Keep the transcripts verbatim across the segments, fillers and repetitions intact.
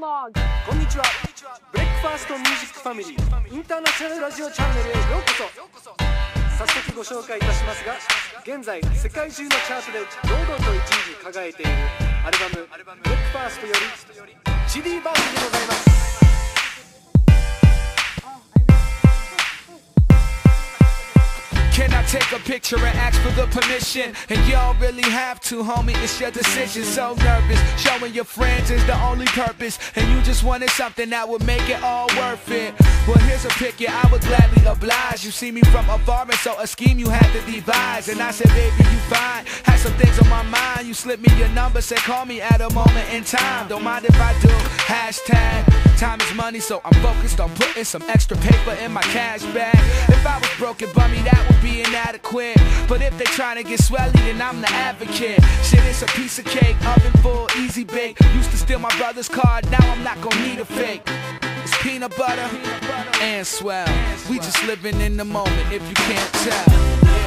monologue. こんにちは。ブレックファーストミュージックファミリーインターナショナルラジオチャンネルへようこそ。早速ご紹介いたしますが、現在世界中のチャートで堂々といちいに輝いているアルバムブレックファーストよりシーディーバージョンでございます。 Can I take a picture and ask for the permission? And you don't really have to, homie, it's your decision. So nervous, showing your friends is the only purpose, and you just wanted something that would make it all worth it. Well, here's a picture, I would gladly oblige. You see me from afar, and so a scheme you had to devise. And I said, baby, you fine, had some things on my mind. You slipped me your number, said call me at a moment in time. Don't mind if I do, hashtag time is money, so I'm focused on putting some extra paper in my cash bag. If I was broken, bummy, that would be inadequate. But if they trying to get swelly, then I'm the advocate. Shit, it's a piece of cake, oven full, easy bake. Used to steal my brother's card, now I'm not gonna need a fake. It's peanut butter and swell. We just living in the moment, if you can't tell. Yeah.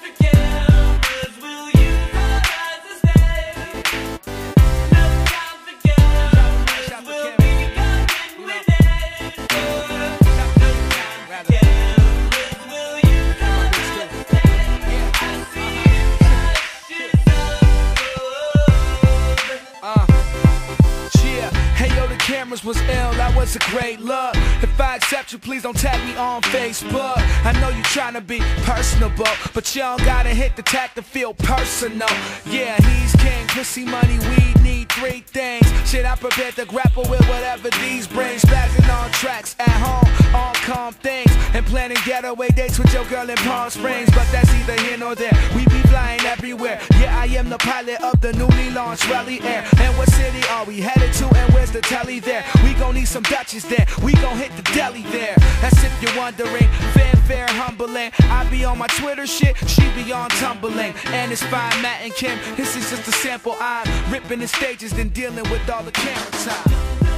Cameras was ill, that was a great look. If I accept you, please don't tag me on Facebook. I know you tryna be personable, but you don't gotta hit the tag to feel personal. Yeah, he's king, pussy, money, weed, need three things. Shit, I'm prepared to grapple with whatever these bring. Spazzing on tracks at home, all calm things, and planning getaway dates with your girl in Palm Springs. But that's either here nor there, we be flying everywhere. Yeah, I am the pilot of the newly launched Rally Air. And what city are we headed to, and where's the telly there? We gon' need some Dutchess there, we gon' hit the deli there. That's if you're wondering, fanfare humbling. I be on my Twitter shit, she be on tumbling. And it's fine, Matt and Kim, this is just a sample. I'm ripping the stages, then dealing with all the camera time.